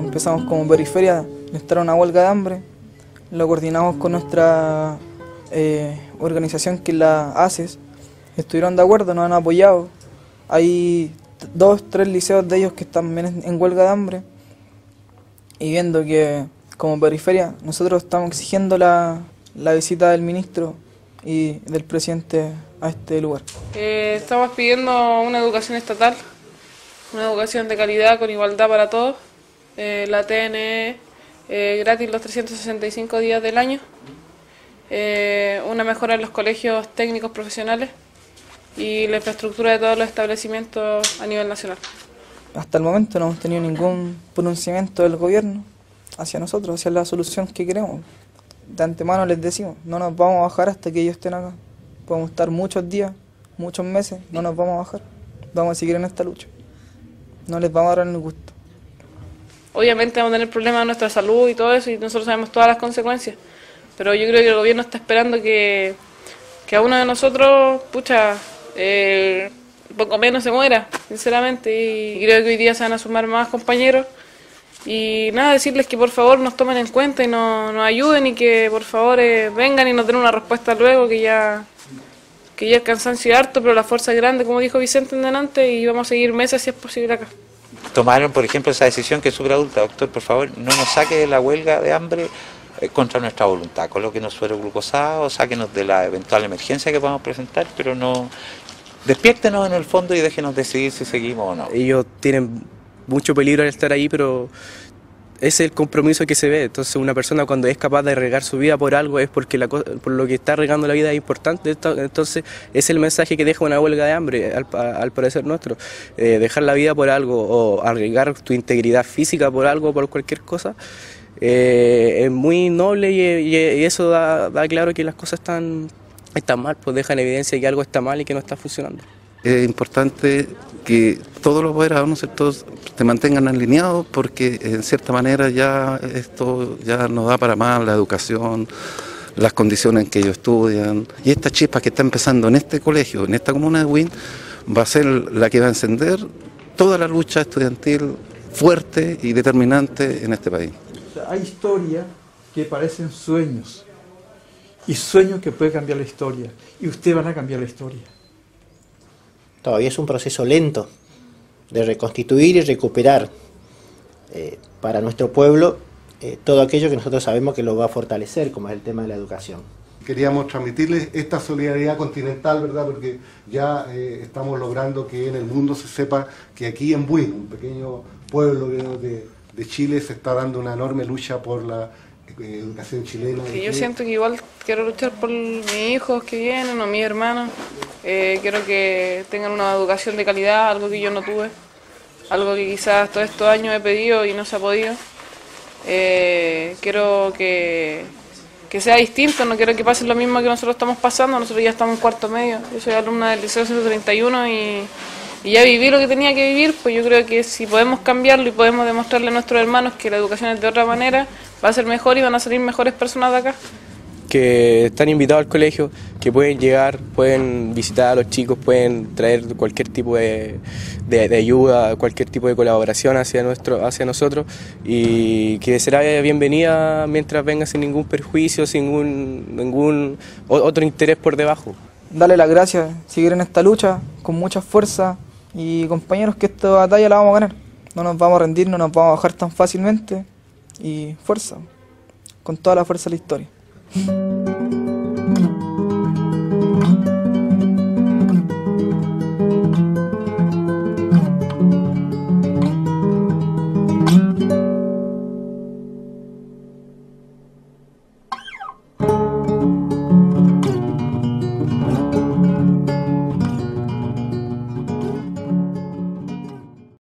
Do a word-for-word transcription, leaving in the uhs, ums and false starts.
empezamos como periferia a estar en una huelga de hambre, lo coordinamos con nuestra eh, organización que es la ACES, estuvieron de acuerdo, nos han apoyado. Hay dos, tres liceos de ellos que están en, en huelga de hambre y viendo que como periferia nosotros estamos exigiendo la, la visita del ministro y del presidente a este lugar. Eh, estamos pidiendo una educación estatal, una educación de calidad con igualdad para todos, eh, la T N E eh, gratis los trescientos sesenta y cinco días del año, eh, una mejora en los colegios técnicos profesionales y la infraestructura de todos los establecimientos a nivel nacional. Hasta el momento no hemos tenido ningún pronunciamiento del gobierno hacia nosotros, hacia la solución que queremos. De antemano les decimos, no nos vamos a bajar hasta que ellos estén acá. Podemos estar muchos días, muchos meses, no nos vamos a bajar. Vamos a seguir en esta lucha. No les vamos a dar el gusto. Obviamente vamos a tener problemas de nuestra salud y todo eso, y nosotros sabemos todas las consecuencias. Pero yo creo que el gobierno está esperando que, que a uno de nosotros, pucha, eh, poco menos se muera, sinceramente. Y creo que hoy día se van a sumar más compañeros. Y nada, decirles que por favor nos tomen en cuenta y nos, nos ayuden y que por favor eh, vengan y nos den una respuesta luego, que ya, que ya el cansancio es harto, pero la fuerza es grande, como dijo Vicente en delante, y vamos a seguir meses si es posible acá. Tomaron, por ejemplo, esa decisión que es súper adulta. Doctor, por favor, no nos saque de la huelga de hambre eh, contra nuestra voluntad. Colóquenos suero glucosado, sáquenos de la eventual emergencia que podamos presentar, pero no despiértenos en el fondo y déjenos decidir si seguimos o no. Ellos tienen mucho peligro al estar ahí, pero ese es el compromiso que se ve. Entonces una persona cuando es capaz de arriesgar su vida por algo es porque la, por lo que está arriesgando la vida es importante. Entonces es el mensaje que deja una huelga de hambre, al, al parecer nuestro. Eh, dejar la vida por algo o arriesgar tu integridad física por algo, por cualquier cosa, eh, es muy noble y, y, y eso da, da claro que las cosas están, están mal, pues deja en evidencia que algo está mal y que no está funcionando. Es importante que todos los apoderados, ¿no es cierto?, se mantengan alineados, porque en cierta manera ya esto ya nos da para más, la educación, las condiciones en que ellos estudian. Y esta chispa que está empezando en este colegio, en esta comuna de Huin, va a ser la que va a encender toda la lucha estudiantil fuerte y determinante en este país. O sea, hay historias que parecen sueños, y sueños que pueden cambiar la historia, y ustedes van a cambiar la historia. Todavía es un proceso lento de reconstituir y recuperar eh, para nuestro pueblo eh, todo aquello que nosotros sabemos que lo va a fortalecer, como es el tema de la educación. Queríamos transmitirles esta solidaridad continental, ¿verdad? Porque ya eh, estamos logrando que en el mundo se sepa que aquí en Buin, un pequeño pueblo de, de Chile, se está dando una enorme lucha por la eh, educación chilena. Sí, yo siento que igual quiero luchar por mis hijos que vienen o mis hermanos. Eh, quiero que tengan una educación de calidad, algo que yo no tuve, algo que quizás todos estos años he pedido y no se ha podido. Eh, quiero que, que sea distinto, no quiero que pase lo mismo que nosotros estamos pasando. Nosotros ya estamos en cuarto medio, yo soy alumna del Liceo ciento treinta y uno y, y ya viví lo que tenía que vivir. Pues yo creo que si podemos cambiarlo y podemos demostrarle a nuestros hermanos que la educación es de otra manera, va a ser mejor y van a salir mejores personas de acá. Que están invitados al colegio, que pueden llegar, pueden visitar a los chicos, pueden traer cualquier tipo de, de, de ayuda, cualquier tipo de colaboración hacia, nuestro, hacia nosotros, y que será bienvenida mientras venga sin ningún perjuicio, sin ningún, ningún otro interés por debajo. Darle las gracias, seguir en esta lucha con mucha fuerza y compañeros, que esta batalla la vamos a ganar. No nos vamos a rendir, no nos vamos a bajar tan fácilmente, y fuerza, con toda la fuerza de la historia.